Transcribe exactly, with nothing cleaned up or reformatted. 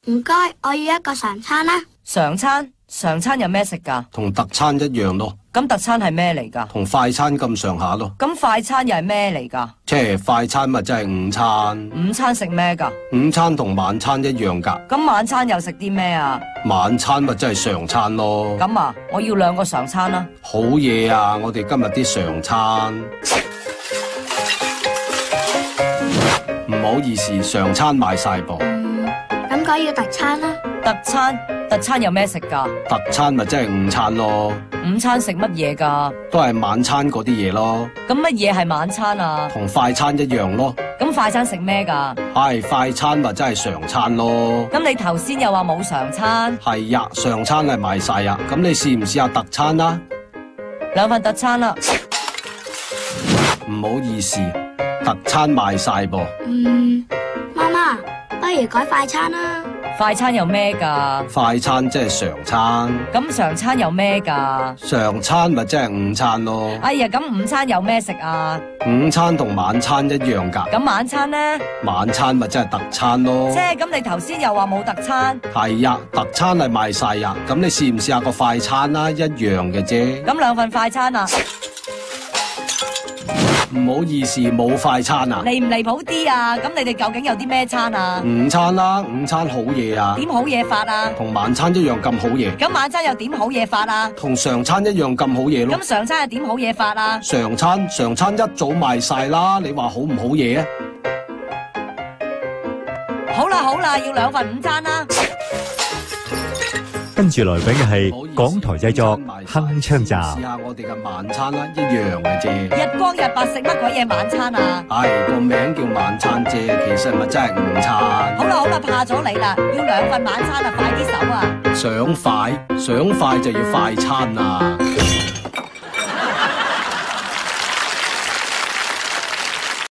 唔該，我要一個常餐啦。 常餐？常餐有咩食㗎？ 同特餐一樣咯。 咁特餐係咩嚟㗎？ 同快餐咁上下咯。 咁快餐又係咩嚟㗎？ 即係快餐咪即係午餐。 午餐食咩㗎？ 午餐同晚餐一樣㗎。 咁晚餐又食啲咩啊？ 晚餐咪即係常餐咯。 咁啊，我要兩個常餐啦。 好嘢啊！我哋今日啲常餐。唔好意思，常餐賣晒噃。 嗯，咁改要特餐啦。 特餐？特餐有咩食㗎？ 特餐咪即係午餐咯。 午餐食乜嘢㗎？ 都係晚餐嗰啲嘢咯。 咁乜嘢係晚餐啊？ 同快餐一樣咯。 咁快餐食咩㗎？ 係快餐咪真係常餐咯。 咁你頭先又話冇常餐？ 係呀，常餐係賣晒呀。咁你試唔試下特餐啦？ 兩份特餐啦。 唔好意思，特餐賣晒噃。 嗯，媽媽，不如改快餐啦。 快餐有咩㗎？ 快餐即係常餐。 咁常餐有咩㗎？ 常餐咪即係午餐咯。 哎呀，咁午餐有咩食啊？ 午餐同晚餐一樣㗎。 咁晚餐呢？ 晚餐咪即係特餐咯。 即係咁，你頭先又話冇特餐。 係呀，特餐係賣晒呀。咁你試唔試下個快餐啦？一樣嘅啫。 咁兩份快餐啊？ 唔好意思，冇快餐啊！ 離唔離譜啲啊？咁你哋究竟有啲咩餐啊？ 午餐啦，午餐好嘢啊！ 點好嘢法啊？ 同晚餐一樣咁好嘢。 咁晚餐又點好嘢法啊？ 同常餐一樣咁好嘢咯。 咁常餐又點好嘢法啊？ 常餐常餐一早賣晒啦，你話好唔好嘢啊？ 好啦好啦，要兩份午餐啦。 跟住來賓嘅係港台製作鏗鏘集。 試下我哋嘅晚餐啦，一樣嘅啫。 日光日白食乜鬼嘢晚餐啊？ 係個名叫晚餐啫，其實咪真係午餐。 好啦好啦，怕咗你啦，要兩份晚餐啊，快啲手啊！ 想快想快就要快餐啊！